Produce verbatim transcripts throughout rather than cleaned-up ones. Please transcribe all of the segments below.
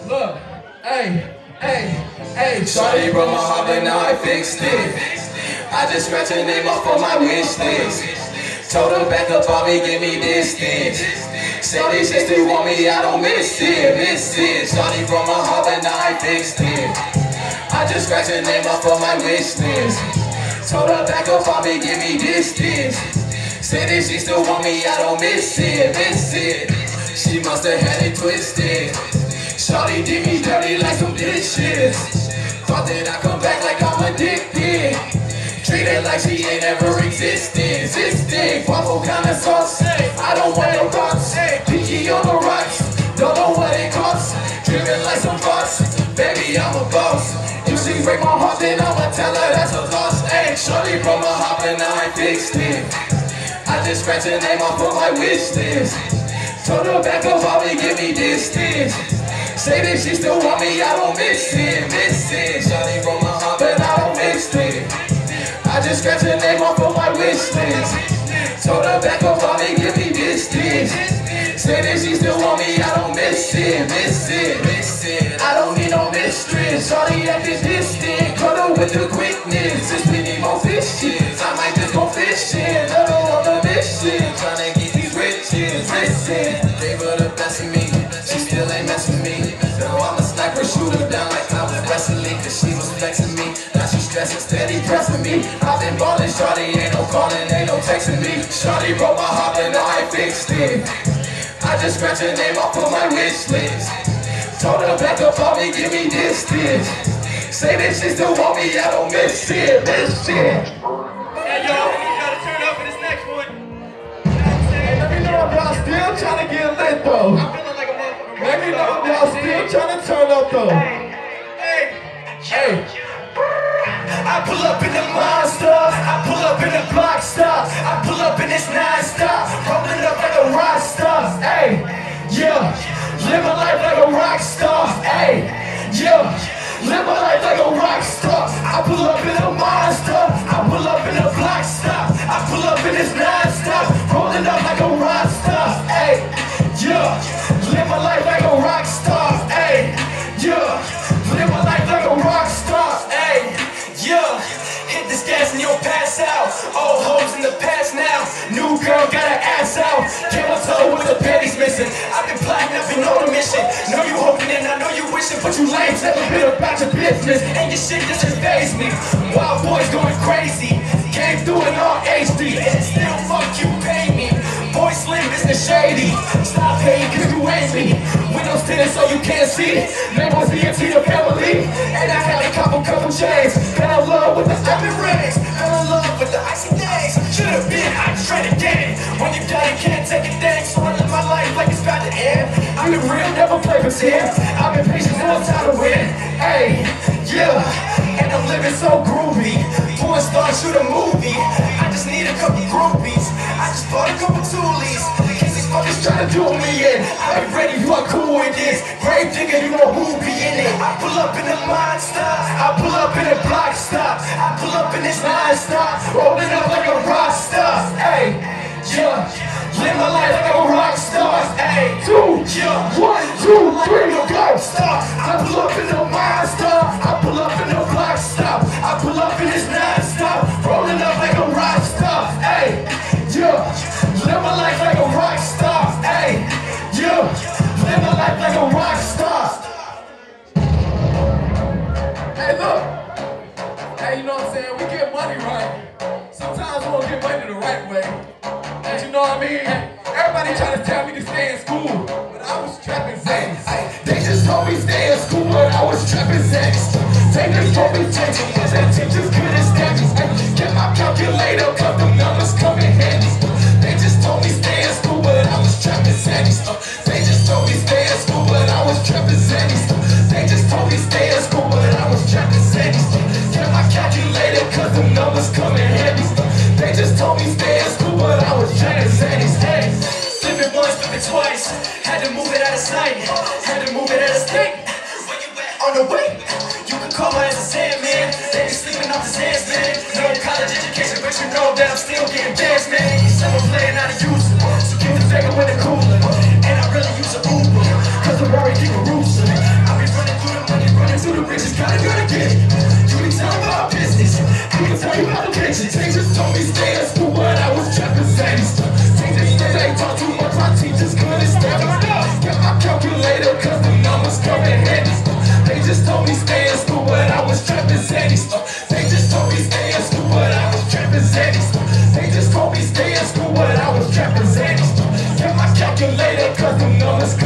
Look, hey, hey, hey. Shawty broke my heart, but now I fixed it. I just scratched her name off on my wish list. Told her back up on me, give me distance. Say this shit still want me, I don't miss it, miss it. Shawty broke my heart, but now I fixed it. I just scratched her name off on my wish list. Told her back up on me, give me distance. Say that she still want me, I don't miss it, miss it. She must have had it twisted. Shawty did me dirty like some dishes. Thought that I come back like I'm addicted. Treat her like she ain't ever existed. Existing, waffle kinda sauce. I don't want no rocks. Pinky on the rocks. Don't know what it costs. Driven like some boss. Baby, I'm a boss. If she break my heart, then I'ma tell her that's a loss. Hey, shorty broke my heart, and now I fixed it. I just scratched her name off of my wish list. Told her back up, probably give me distance. Say that she still want me, I don't miss it, miss it. Shawty broke my heart, but I don't miss it. I just scratched her name off of my wish list. Told her back up, probably give me distance. Say that she still want me, I don't miss it, miss it, miss it. I don't need no mistress, shawty acting distant. Cut her with the quickness, since we need more fishes. I might just go fishing, I don't want the mission. Tryna get these riches, listen. Gave her the best of me, she still ain't messing with me. So I'm a sniper, shoot her down like I was wrestling. Cause she was flexing me, now she stressing, steady pressing me. I've been ballin', shawty ain't no calling, ain't no texting me. Shawty broke my heart and now I fixed it. I just scratched her name off of my wish list. Told her back up on me, give me distance. Say that she still want me, I don't miss it, miss it. Hey y'all, we gotta turn up for this next one. Hey, let me know if y'all still trying to get lit though. I'm feeling like a motherfucker. Let me know if y'all still trying to turn up though. Hey, Hey. I pull up in the monster, I pull up in the block stop, I pull up in this non-stop, rolling up like a rock star, hey, yeah, live my life like a rock star, hey, yeah, live my life like a rock star. I pull up in a monster, I pull up in the block stop, I pull up in this non-stop, rolling up like a rock star, hey, yeah, live my life like a rock star, hey, yeah, live my life like a rock star, hey. Yeah, hit this gas and you'll pass out. Old hoes in the past now. New girl got her ass out. Camel toe with the panties missing. I've been plotting, I've been on a mission. Know you hoping and I know you wishing, but you lames never been about your business. And your shit just faze me. Wild boys going crazy. Came through in all H D and still fuck you pay me. Boy slim, business shady. Stop hating cause you hate me. Windows tinted so you can't see. Labels B M T the family. And I had a couple couple chains. Fell in love with the diamond rings. Fell in love with the icy days. Should've been, I just tried to get it. When you die you can't take a thing. So I live my life like it's about to end. I've been real, never play pretend. I've been patient, now it's time to win. Hey, yeah. And I'm living so groovy. Porn star, shoot a movie. I just need a couple groupies. I just bought a couple toolies. Cause these fuckers tryna do me in. I ain't ready for cool with this. Grave digger, you know who be in it. I pull up in the monster. I pull up in the block stop. I pull up in this non-stop. Rolling up like a rock star. Hey, yeah. Live my life like a rock star. Hey, two, yeah. One, two, three, go. Stop. I pull up in the monster. I pull up in the block stop. I pull up in this non-stop. Rolling up like a rock star. Hey, yeah. Live my life like a rock star. Hey, yeah. Live my life like a rock star. Hey, look. Hey, you know what I'm saying? We get money right. Sometimes we won't get money the right way. And you know what I mean? Everybody trying to tell me to stay in school, but I was trapping Z's. They just told me stay in school, but I was trapping Z's. They just told me take it, cause that teachers couldn't stand me. Get my calculator, cause them numbers come in handy. They just told me stay in school, but I was trapping Z's. They just told me stay in school, but I was trapping Z's. They just told me stay in school, but I was trapping Z's. Get my calculator, cause them numbers come in handy. They just told me stay in school, but I was trapping Z's. Hey, flip it once, flip it twice. Had to move it out of sight, had to move it out of state. Where you at? On the way. You can call my ass a Sandman. They be sleeping off the sands, man. No college education, but you know that I'm still getting bands, man. Someone playing out of use, so keep the figure with the cooler. And I really use a Uber, cause I'm already keep a rooster. I be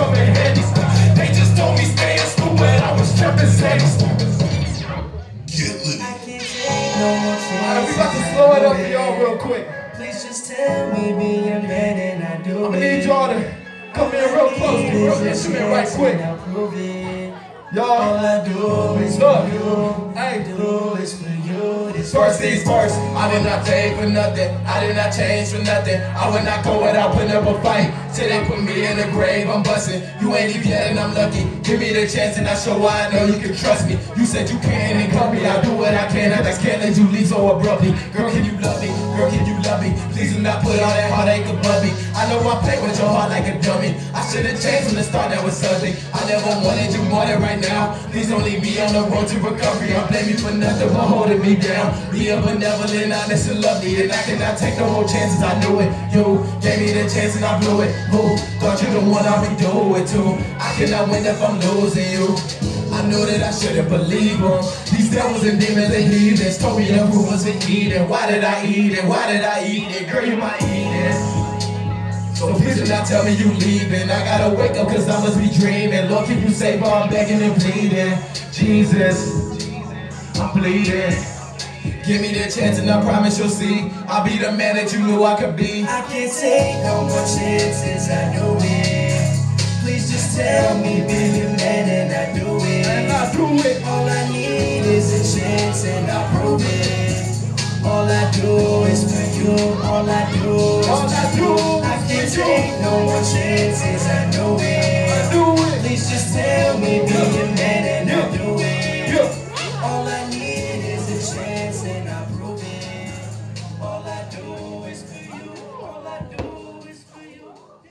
coming handy. They just told me stay in school, but I was jumping Sadie's. Get lit. Alright, we about to slow it up for y'all real quick. Please just tell me be your man and I do it. I'm gonna need y'all to come in real close, get real intimate right quick. Y'all, all I do is look, for you. hey, Do is for you. This first things first. I did not take for nothing, I did not change for nothing. I would not go without putting up a fight. Till they put me in the grave, I'm busting. You ain't even yet and I'm lucky. Give me the chance and I show why I know you can trust me. You said you can and cut me, I'll do what I can. I just can't let you leave so abruptly. Girl, can you love me? Girl, can you love me? Please do not put all that heartache above me. I know I play with your heart like a dummy. I should've changed from the start, that was something. I never wanted you more than right now. Please don't leave me on the road to recovery. I blame you for nothing but holding me down. Be a benevolent, honest and lovely, and I cannot take no more chances. I knew it. You gave me the chance and I blew it. Who thought you the one I be do it to? I cannot win if I'm losing you. I knew that I shouldn't believe them. These devils and demons and heathens told me the room was for eating. Why did I eat it? Why did I eat it? Girl, you my eating. So please do not tell me you leaving. I gotta wake up cause I must be dreaming. Lord, keep you safe while I'm begging and pleading. Jesus, I'm bleeding. Give me the chance and I promise you'll see. I'll be the man that you knew I could be. I can't take no more chances, I know it. Please just tell me, be your man and I do it. And I do it. All I need is a chance and I prove it. All I do is for you, all I do is All I do I can't is for you. take no more chances, I know it. I do it. Please just tell me, be your man and I do it. Yeah. All I need is a chance and I prove it. All I do is for you, all I do is for you.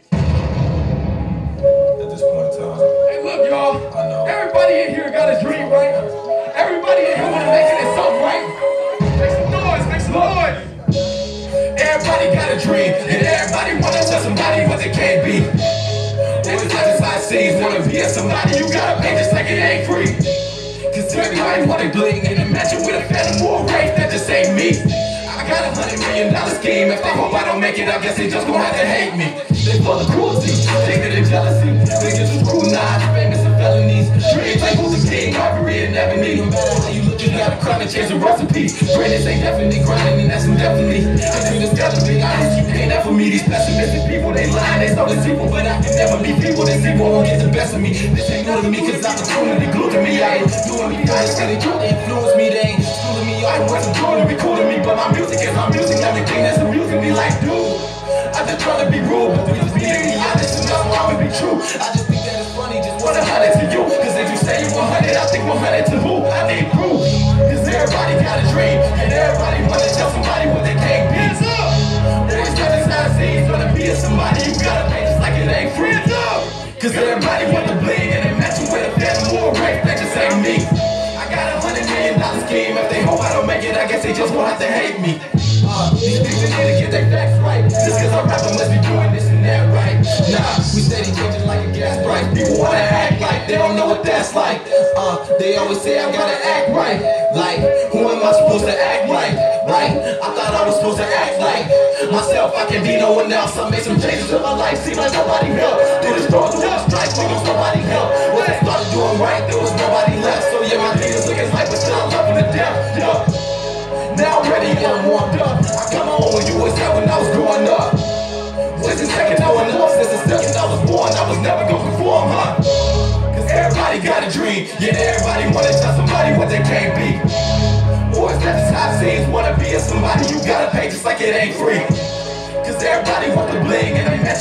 At this point in time, Hey, look, y'all. I know. Everybody in here got a dream, right? Everybody in here wanna make it something, right? Make some noise, make some noise. Everybody got a dream, and everybody wanna tell somebody what they can't be. Every time this life sees wanna be a somebody, you gotta pay just like it ain't free. Cause everybody wanna bling and imagine with a phantom war race, that just ain't me. I got a hundred million dollar scheme. If they hope I don't make it, I guess they just gon' have to hate me. They full of cruelty, anger and jealousy. Niggas with screw knives, famous and felonies. Dreams like who's a king, robbery and never need. No matter how you look, you gotta crime and change the recipe. Greatness ain't definitely grinding, and that's indefinitely. And you just gotta be honest, you ain't that for me. These pessimistic people, they lying, they so deceitful. But I can never be people, they see won't get the best of me. This ain't new to me, cause opportunity glued to me. I ain't doing me, I ain't steady, they influence me, they ain't schooling me. I ain't wasn't doing to be cool to me, but my music is my music. Everything that's amusing me like, dude, I just try to be rude, but we just being honest enough where I would be true. I just think that it's funny, just one hundred to you. Cause if you say you one hundred, I think one hundred to who? I need proof. Cause everybody got a dream, and everybody wanna tell somebody what they can't be. Always got this side scenes, wanna be a somebody, you gotta pay just like it ain't free. Cause everybody want the bling, and they match you with a phantom war race, that just ain't me. I got a hundred million dollar scheme, if they hope I don't make it, I guess they just gon' have to hate me. Uh, these people need to get their facts right. Just cause I'm rapping must be doing this and that right. Nah, we steady changing like a gas price. People wanna act like they don't know what that's like. Uh, they always say I gotta act right. Like, who am I supposed to act like? Right? I thought I was supposed to act like myself, I can be no one else. I made some changes in my life, seems like nobody helped. Did it start through the strike, there was nobody helped. When I started doing right, there was nobody left. So yeah, my niggas looking like, but still I love them to death. Yeah. Now I'm ready and I'm warmed up. I come on when you was there when I was growing up. Was the second I went up, since the second I was born, I was never gonna conform, huh? Cause everybody got a dream, yet everybody wanna tell somebody what they can't be. Or is that the top scenes wanna be a somebody, you gotta pay just like it ain't free. Cause everybody want the bling and they match